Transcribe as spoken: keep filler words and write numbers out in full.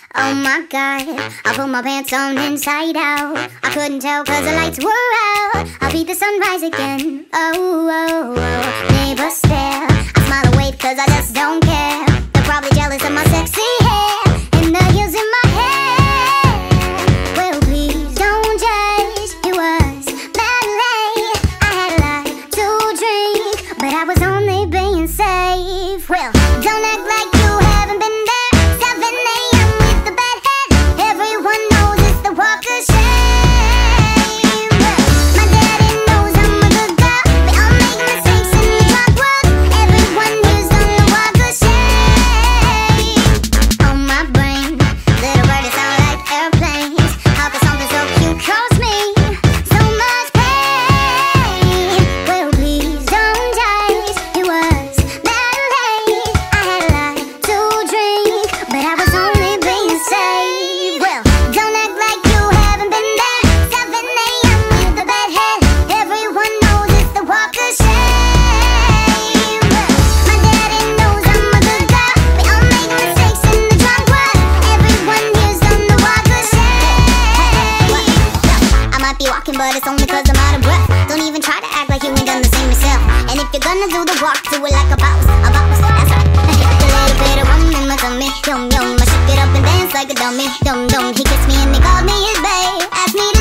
Oh my god, I put my pants on inside out. I couldn't tell cause the lights were out. I'll beat the sunrise again. Oh, oh, oh. Neighbors stare, I smile and wave cause I just don't care. They're probably jealous of my sexy hair and the heels in my hair. Well please don't judge, it was ballet. I had a lot to drink, but I was only being safe. Well, don't act like you haven't been there. seven a m with the bad head. Everyone knows it's the walk of shame. My daddy knows I'm a good girl. We all make mistakes in the drunk world. Everyone here's on the walk of shame. On my brain, little birdies sound like airplanes. How could something so cute cause me so much pain? Well, please don't judge, it was ballet. I had a lot to drink, but I was only being safe. Well, don't act like you haven't been there. seven a m with the bad head. Everyone knows it's the walk of shame. My daddy knows I'm a good girl. We all make mistakes in the drunk world. Everyone here's on the walk of shame. I might be walking, but it's only cause I'm out of breath. Don't even try to act like you ain't done the same yourself. And if you're gonna do the walk, do it like a boss, a boss, that's right. A little bit of rum in my tummy, yum yum. I shake it up and dance like a dummy, dum dum. He kissed me and he called me his babe, asked me to